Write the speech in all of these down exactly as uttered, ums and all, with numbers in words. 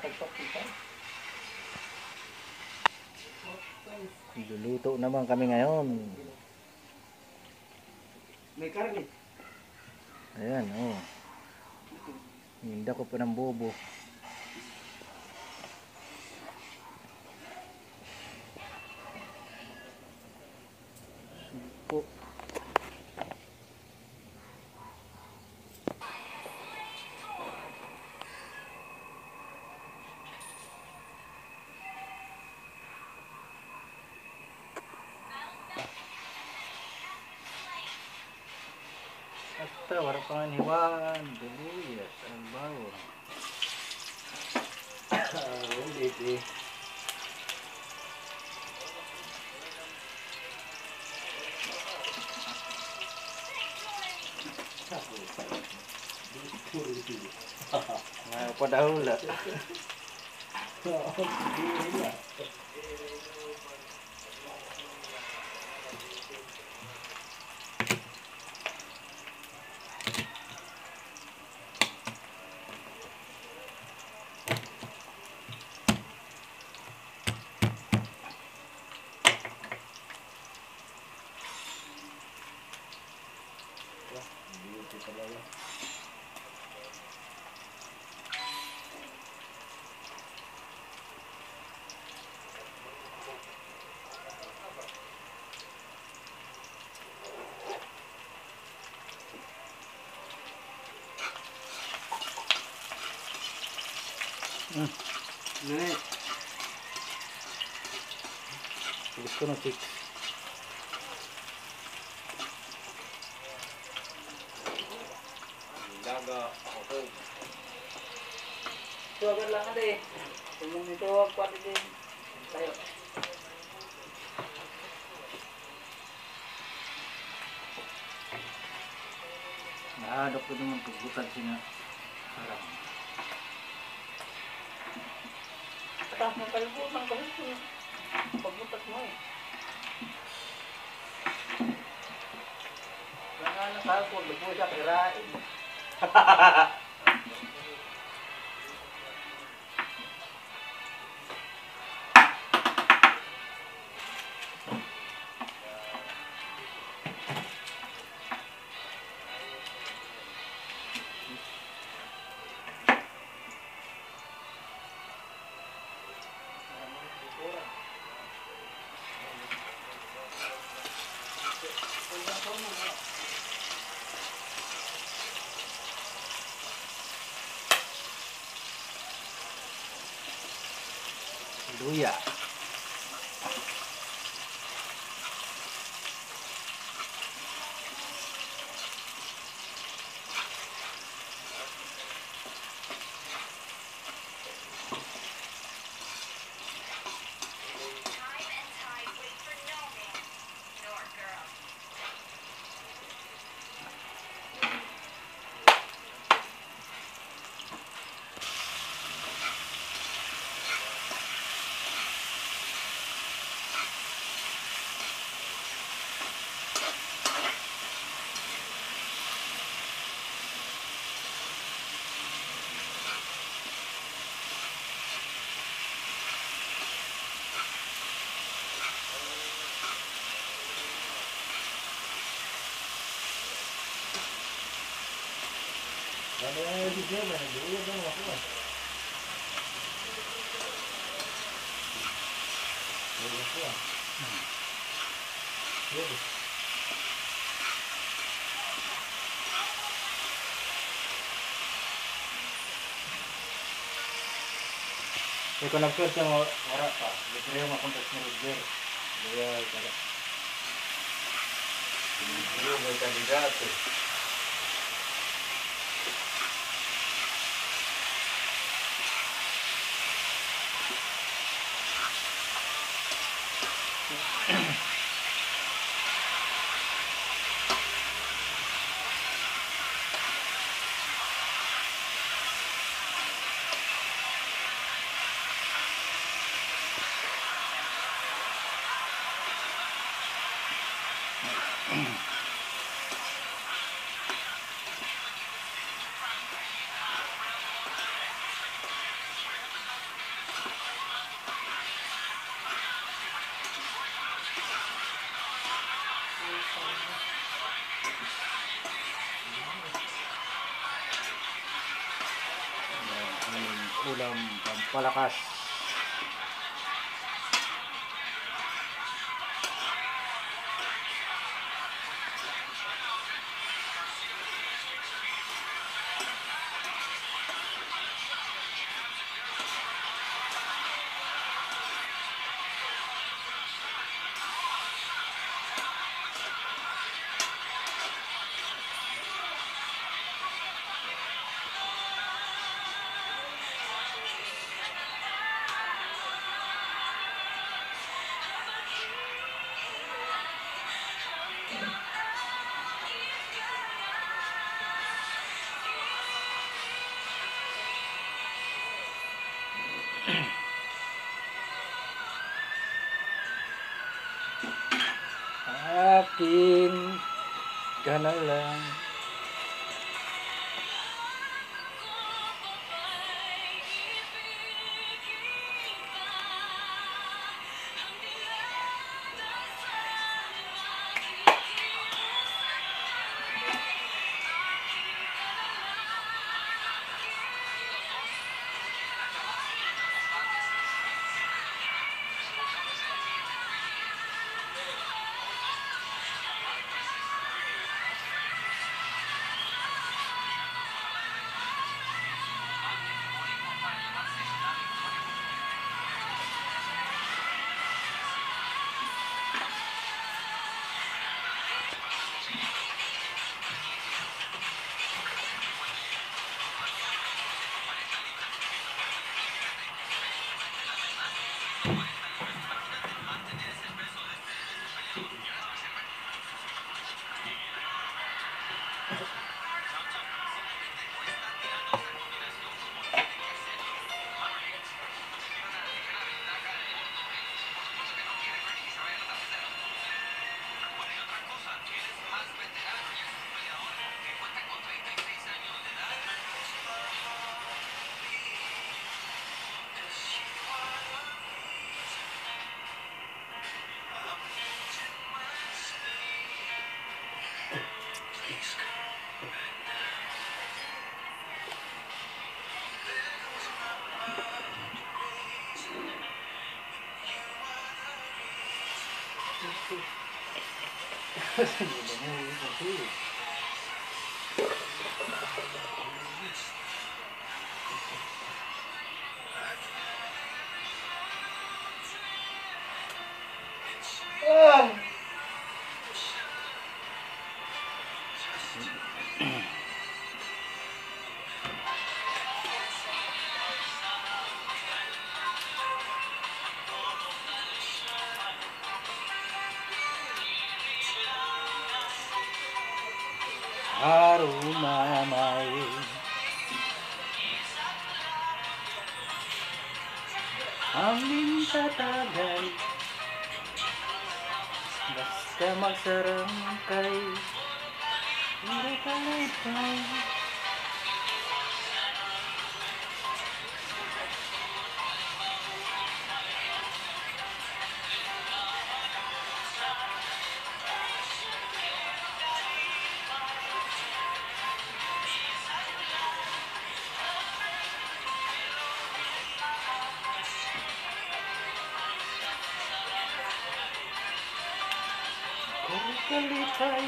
Luluto naman kami ngayon. May karne. Ayan, oh. Hinda ko pa ng bobo. Supo. Basta, wala pa nga hiwagan. Duluyas, ang bago. Hindi eh. Nga pa dahula. Hmm. Nene. Gusto na six. Daga ako. Suwagan lang ada eh. Tumong nito wag pa din. Tayo. Naadok ko naman pagbutan siya harap. Atas mo kalibutan kasi pagbutas mo eh. Wala na sa ako, lupo siya kirain. Luya. Ano yung video na nag-uulog lang ako ah. Uulog ako ah. Uulog. Kaya kung nag-search yung harap pa, libre yung makontak ni Roger. Kaya, kaya. Hindi may kandidato. ulam pampalakas. Aking kanalang ah. Harumamay ang mintatagay, basta magsarangkay, hindi ka lipay. Kalipay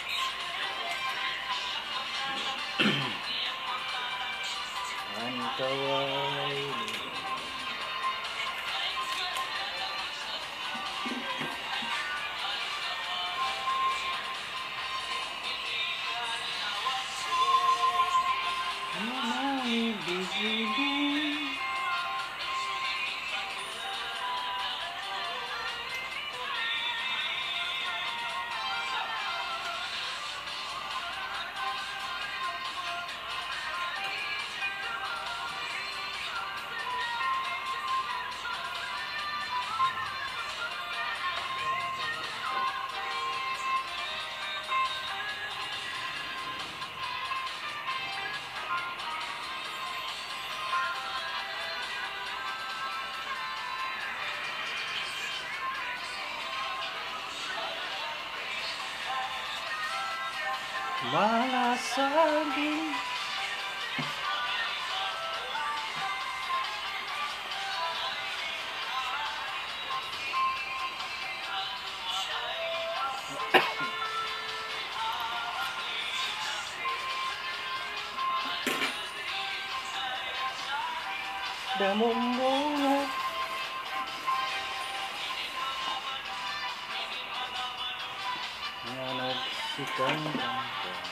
ang kaway may bibigay. Malasaging damong bunga. Na nagsikang kanta.